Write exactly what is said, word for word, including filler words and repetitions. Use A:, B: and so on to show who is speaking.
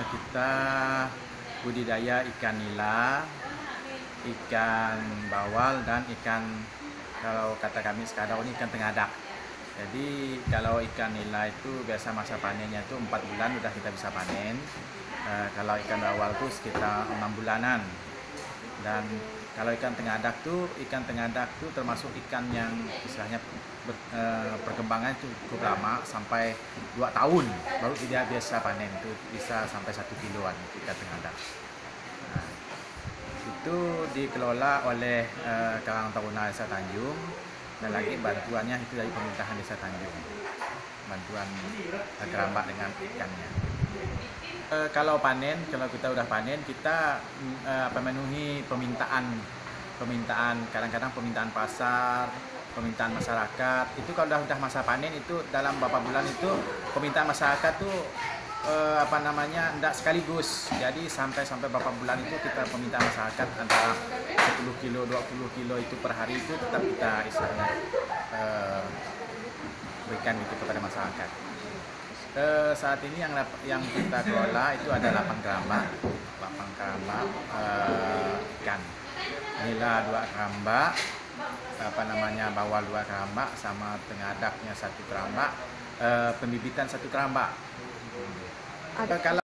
A: eh, kita budidaya ikan nila, ikan bawal, dan ikan, kalau kata kami sekarang ini, ikan tengadak. Jadi kalau ikan nila itu biasa masa panennya itu empat bulan udah kita bisa panen. Eh, kalau ikan bawal itu sekitar enam bulanan. Dan kalau ikan tengadak tuh, ikan tengadak tuh termasuk ikan yang istilahnya ber, eh, perkembangan itu cukup lama, sampai dua tahun baru dia biasa panen, itu bisa sampai satu kiloan ikan tengadak. Nah, itu dikelola oleh eh, Karang Taruna Desa Tanjung, dan lagi bantuannya itu dari pemerintahan Desa Tanjung, bantuan eh, keramba dengan ikannya. E, kalau panen, kalau kita udah panen, kita e, memenuhi permintaan, permintaan kadang-kadang permintaan pasar, permintaan masyarakat. Itu kalau udah udah masa panen itu dalam beberapa bulan itu permintaan masyarakat tuh e, apa namanya tidak sekaligus. Jadi sampai sampai beberapa bulan itu kita permintaan masyarakat antara sepuluh kilo, dua puluh kilo itu per hari itu tetap kita istilahnya e, berikan itu kepada masyarakat. Uh, saat ini yang yang kita kelola itu ada delapan keramba, delapan keramba uh, ikan. Nila dua keramba, apa namanya bawal dua keramba, sama tengadaknya satu keramba, uh, pembibitan satu keramba. Ada. Kalau